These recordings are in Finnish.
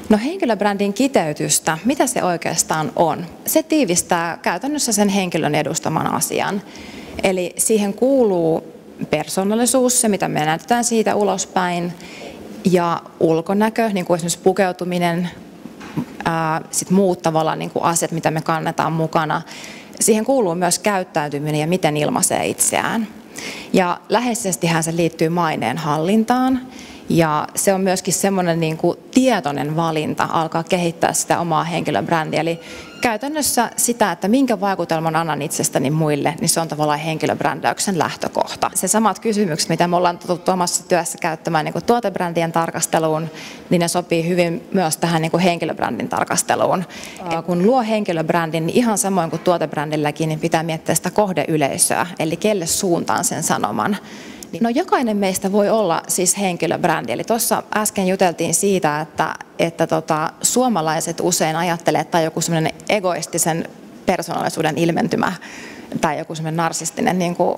No henkilöbrändin kiteytystä, mitä se oikeastaan on? Se tiivistää käytännössä sen henkilön edustaman asian. Eli siihen kuuluu persoonallisuus, se mitä me näytetään siitä ulospäin, ja ulkonäkö, niin kuin esimerkiksi pukeutuminen, sit muut tavallaan niin kuin asiat, mitä me kannetaan mukana. Siihen kuuluu myös käyttäytyminen ja miten ilmaisee itseään. Ja läheisestihän se liittyy maineen hallintaan. Ja se on myöskin semmoinen niin kuin tietoinen valinta alkaa kehittää sitä omaa henkilöbrändiä. Eli käytännössä sitä, että minkä vaikutelman annan itsestäni muille, niin se on tavallaan henkilöbrändäyksen lähtökohta. Se samat kysymykset, mitä me ollaan totuttu omassa työssä käyttämään niin kuin tuotebrändien tarkasteluun, niin ne sopii hyvin myös tähän niin kuin henkilöbrändin tarkasteluun. Ja kun luo henkilöbrändin, niin ihan samoin kuin tuotebrändilläkin, niin pitää miettiä sitä kohdeyleisöä, eli kelle suuntaan sen sanoman. No jokainen meistä voi olla siis henkilöbrändi, eli tuossa äsken juteltiin siitä, että suomalaiset usein ajattelee, että tämä on joku semmoinen egoistisen persoonallisuuden ilmentymä tai joku semmoinen narsistinen niin kuin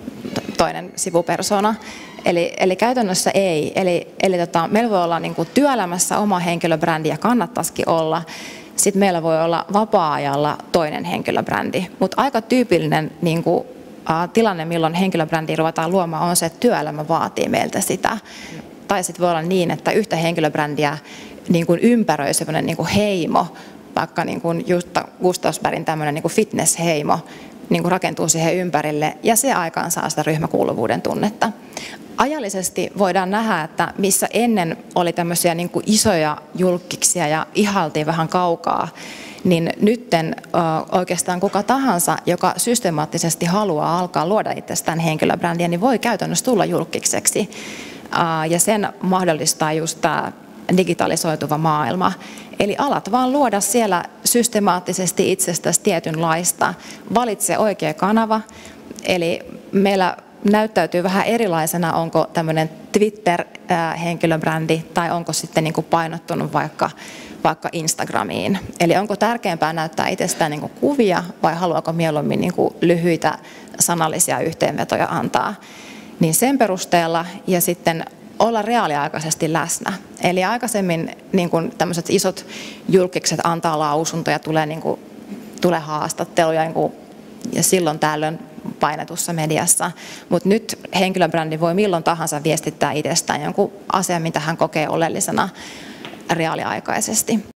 toinen sivupersona. Eli käytännössä ei. Eli meillä voi olla niin kuin työelämässä oma henkilöbrändi ja kannattaisikin olla. Sitten meillä voi olla vapaa-ajalla toinen henkilöbrändi, mutta aika tyypillinen niin kuin tilanne, milloin henkilöbrändiä ruvetaan luomaan, on se, että työelämä vaatii meiltä sitä. Tai sitten voi olla niin, että yhtä henkilöbrändiä niin kuin ympäröi sellainen niin kuin heimo, vaikka niin kuin Jutta Gustafsbergin tämmöinen niin kuin fitness-heimo niin kuin rakentuu siihen ympärille, ja se aikaan saa sitä ryhmäkuuluvuuden tunnetta. Ajallisesti voidaan nähdä, että missä ennen oli tämmöisiä niin kuin isoja julkkiksia ja ihailtiin vähän kaukaa, niin nytten oikeastaan kuka tahansa, joka systemaattisesti haluaa alkaa luoda itsestään henkilöbrändiä, niin voi käytännössä tulla julkikseksi. Ja sen mahdollistaa just tämä digitalisoituva maailma. Eli alat vaan luoda siellä systemaattisesti itsestäsi tietynlaista. Valitse oikea kanava. Eli meillä näyttäytyy vähän erilaisena, onko tämmöinen Twitter-henkilöbrändi tai onko sitten niin kuin painottunut vaikka Instagramiin. Eli onko tärkeämpää näyttää itsestään niin kuin kuvia vai haluaako mieluummin niin kuin lyhyitä sanallisia yhteenvetoja antaa. Niin sen perusteella ja sitten olla reaaliaikaisesti läsnä. Eli aikaisemmin niin kuin tämmöiset isot julkikset antaa lausuntoja, tulee haastatteluja niin kuin, ja silloin tällöin painetussa mediassa, mutta nyt henkilöbrändi voi milloin tahansa viestittää itsestään jonkun asian, mitä hän kokee oleellisena reaaliaikaisesti.